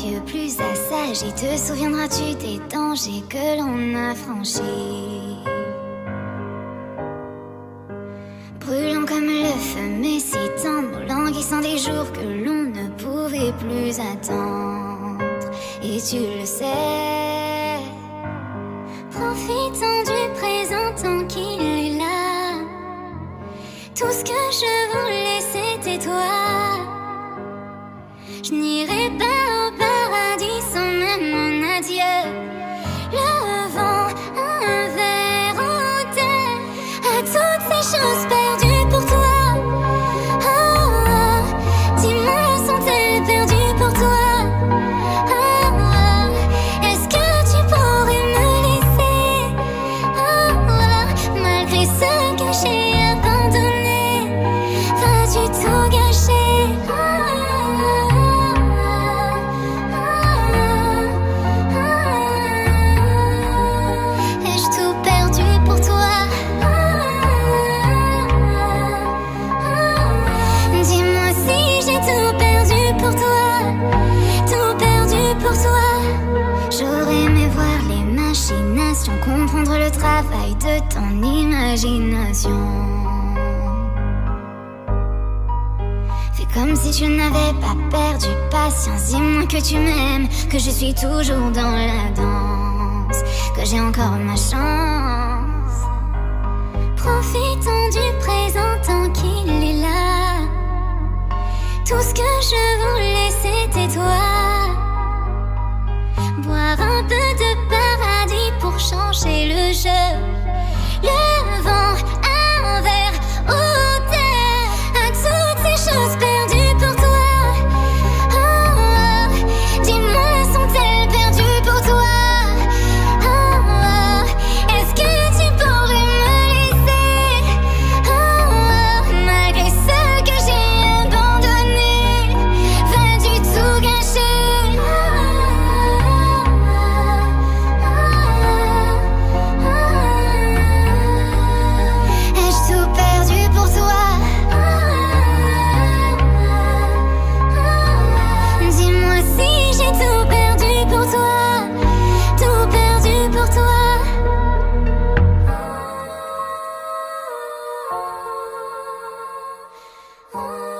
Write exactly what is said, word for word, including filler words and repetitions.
vieux, plus assagi. Te souviendras-tu des dangers que l'on a franchis? Brûlant comme le feu, mais si tendre, languissant des jours que l'on ne pouvait plus attendre. Et tu le sais, profitant du présent tant qu'il est là. Tout ce que je voulais, c'était toi. Je n'irai pas au paradis sans même mon adieu. Le vent, un verre en terre, à toutes ces choses perdues pour toi. Oh, oh, dis-moi, sont-elles perdues pour toi? Oh, oh, est-ce que tu pourrais me laisser? Oh, oh, malgré ce que j'ai abandonné, vas-tu tout gâcher? Oh, comprendre le travail de ton imagination. Fais comme si tu n'avais pas perdu patience. Dis-moi que tu m'aimes, que je suis toujours dans la danse, que j'ai encore ma chance. Profitons du présent tant qu'il est là. Tout ce que je voulais, c'était toi. Boire un peu de paradis pour changer le jeu. Le vent, un verre au terre, à toutes ces choses perdues pour toi. Oh, oh, dis-moi, sont-elles perdues pour toi? Oh, oh, est-ce que tu pourrais me laisser? Oh, oh, malgré ce que j'ai abandonné, vas-tu tout gâcher? Oh.